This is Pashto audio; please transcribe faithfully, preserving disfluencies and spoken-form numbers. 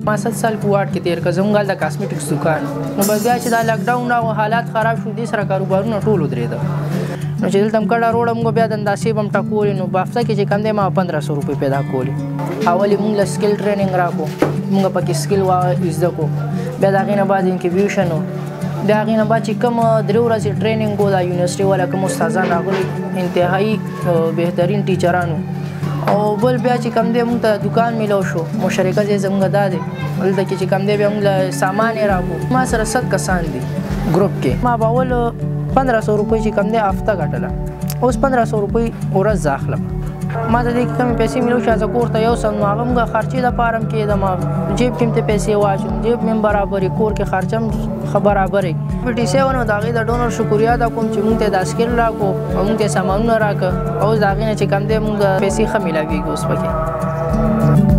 ما ست سال په واټ کې تیر کړ زموږ هلته کاسمیټکس دکان نو بس بیا چې دا لاکډاون راغو حالات خراب شو دې سره کاروبارونه ټول ودرېده نو چې دلته م کډه روډه موږ بیا د انداسې به م ټکولې نو په هفته کې چې کم دی ما پندره سوه روپۍ پیدا کولې اول یې موږ له سکل ټریننګ راکړو موږ پکې سکل زده کړو بیا د هغې نه بعد انکیبیوشن و بیا هغې نه بعد چې کوم درې ورځې ټریننګ و دا یونیورسټۍ والا کوم استادان راغلي انتهایي بهترین ټیچران او بل بیا چې کم دی موږ ته دوکان میلو شو مشارکت یې زموږ دا دی دلته کې چې کم دی بیا موږ له سامان یې راکړو ما سره ست کسان دي ګروپ کې ما به اول پندره سوه روپۍ چې کم دی هفته ګټله اوس پندره سوه روپۍ ورځ زه اخلم ما ته دې کې کمې پیسې میلو چې زه کور ته یوسم نو هغه موږ خرچې دپاره م کېدم جیب کې م ته پیسې واچوم جیب مې م برابرې کور کې خرچه م ښه برابرې پي ټي سیون و د هغې د ډونر شکریا ادا کوم چې موږ ته دا سکل راکړو او موږ ته سامانونه راکړه اوس د هغې نه چې کم دی موږ پیسې ښه میلاویږي اوس پکې